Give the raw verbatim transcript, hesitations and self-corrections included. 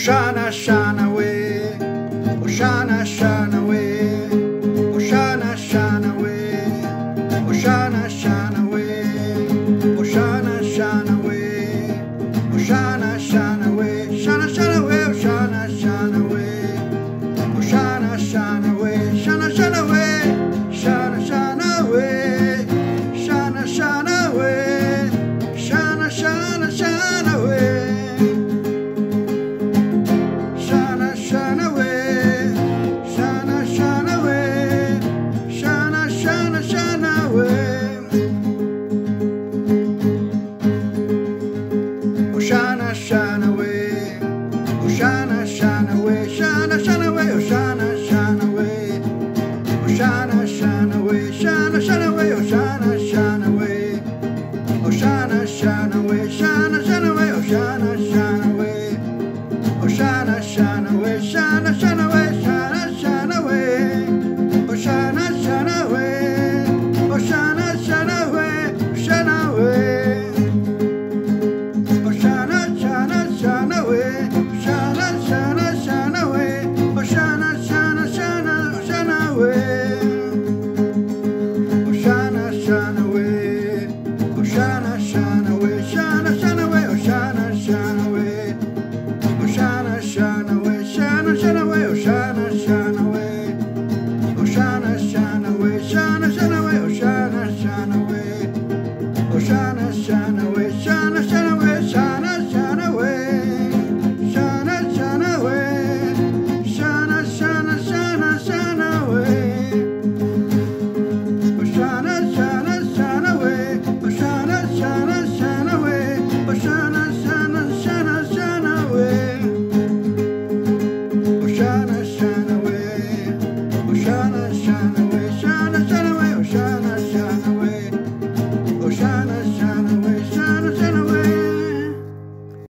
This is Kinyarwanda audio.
Oshana, Shana way, Oshana, Shana way, Oshana, Shana way, Oshana, Shana way, Oshana, Shana way, Oshana, Shana way, Shana, Shana way, Oshana, Shana way, Oshana, Shana way, Shana, Shana way, Shana, Shana way, Shana, Shana way, Shana, Shana, Shana way. Oshana, Shana way, Oshana, Shana way, Shana, Shana way, Oshana, Shana way, Oshana, Shana way, Shana, Shana way, Oshana, Shana way, Oshana, Shana way, Shana, Shana way, Oshana, Shana way, Oshana, Shana way, Shana, Shana way, Shana, Shana way, Oshana, Shana way, Oshana, Shana way, Shana way. Oshana, Shana, Shana way, Shana, Shana, Shana way, Oshana, Shana, Shana, Shana way, Oshana, Shana way, Oshana, Shana way, Shana, Shana way, Oshana, Shana way, Oshana, Shana way, Shana, Shana way, Oshana, Shana way, Oshana, Shana way, Shana, Shana way, Oshana, Shana way, Oshana, Shana way.